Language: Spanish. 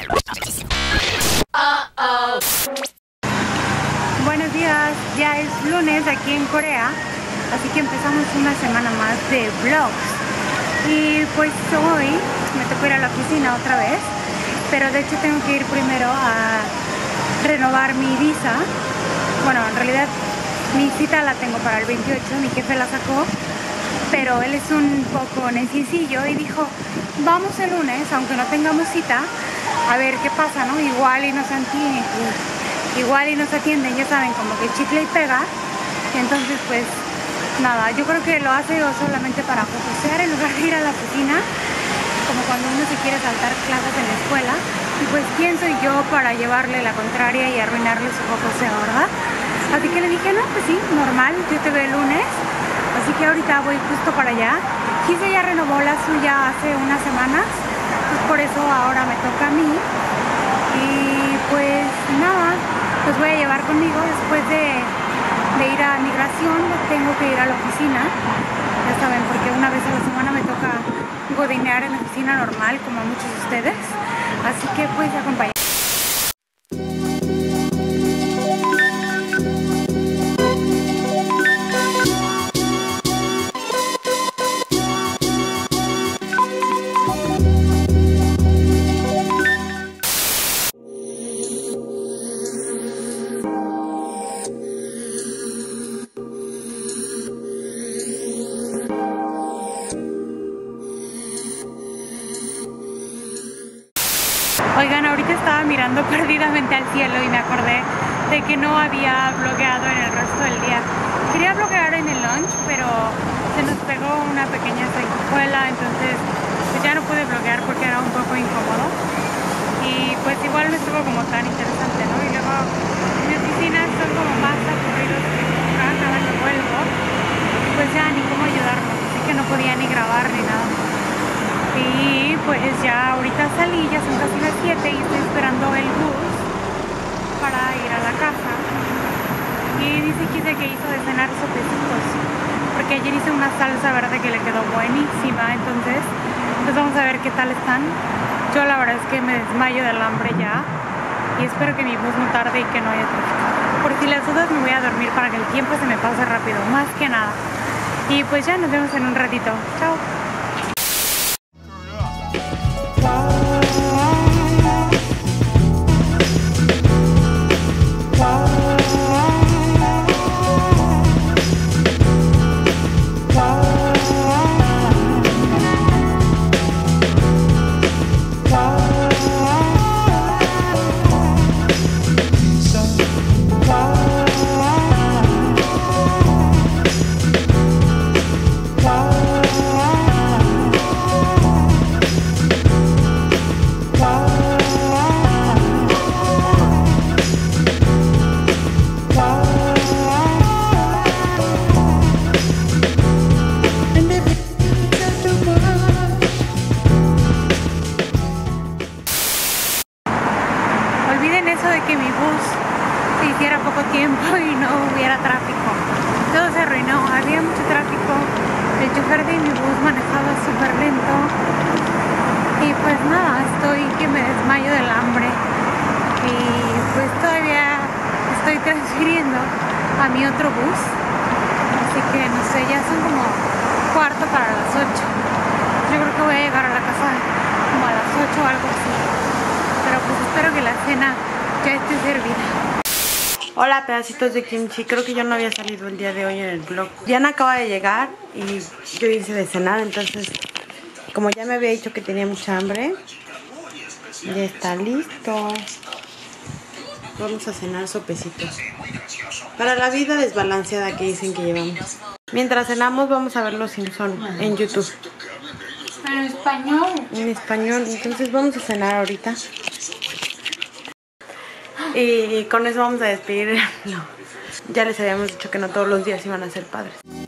Buenos días, ya es lunes aquí en Corea, así que empezamos una semana más de vlogs. Y pues hoy me tocó ir a la oficina otra vez, pero de hecho tengo que ir primero a renovar mi visa. Bueno, en realidad mi cita la tengo para el 28, mi jefe la sacó, pero él es un poco necesito y dijo, vamos el lunes, aunque no tengamos cita, a ver qué pasa, ¿no? Igual y nos atienden, ya saben, como que chicle y pega. Entonces pues nada, yo creo que lo hace solamente para focusear en lugar de ir a la oficina, como cuando uno se quiere saltar clases en la escuela. Y pues quién soy yo para llevarle la contraria y arruinarle su focuseo, ¿verdad? Así que le dije, no, pues sí, normal, yo te veo el lunes. Así que ahorita voy justo para allá. Gise ya renovó la suya hace unas semanas, pues por eso ahora me toca a mí. Y pues nada, los voy a llevar conmigo después de ir a migración. Tengo que ir a la oficina, ya saben, porque una vez a la semana me toca godinear en la oficina normal, como a muchos de ustedes. Así que pues acompáñenme. Oigan, ahorita estaba mirando perdidamente al cielo y me acordé de que no había blogueado en el resto del día. Quería bloguear en el lunch, pero se nos pegó una pequeña sanguijuela, entonces pues ya no pude bloguear porque era un poco incómodo. Y pues igual no estuvo como tan interesante, ¿no? Y luego mis oficinas son como más aburridos que nunca, cada que vuelvo, pues ya ni cómo ayudarnos, así que no podía ni grabar ni nada. Y pues ya ahorita salí, ya son casi las 7 y estoy esperando el bus para ir a la casa. Y dice que hizo de cenar sopecitos, porque ayer hice una salsa verde que le quedó buenísima, entonces pues vamos a ver qué tal están. Yo la verdad es que me desmayo del hambre ya y espero que mi bus no tarde y que no haya tráfico. Por si las dudas me voy a dormir para que el tiempo se me pase rápido, más que nada. Y pues ya nos vemos en un ratito. Chao. Que mi bus se hiciera poco tiempo y no hubiera tráfico. Todo se arruinó, había mucho tráfico, el chofer de mi bus manejaba súper lento y pues nada, estoy que me desmayo del hambre y pues todavía estoy transfiriendo a mi otro bus, así que no sé, ya son como 7:45 para las 8. Yo creo que voy a llegar a la casa como a las 8 o algo así, pero pues espero que la cena ya estoy servida. Hola pedacitos de kimchi, creo que yo no había salido el día de hoy en el vlog. Diana acaba de llegar y yo hice de cenar, entonces como ya me había dicho que tenía mucha hambre, ya está listo. Vamos a cenar sopecitos para la vida desbalanceada que dicen que llevamos. Mientras cenamos vamos a ver Los Simpson en YouTube. ¿En español? En español, entonces vamos a cenar ahorita. Y con eso vamos a despedir. No, ya les habíamos dicho que no todos los días iban a ser padres.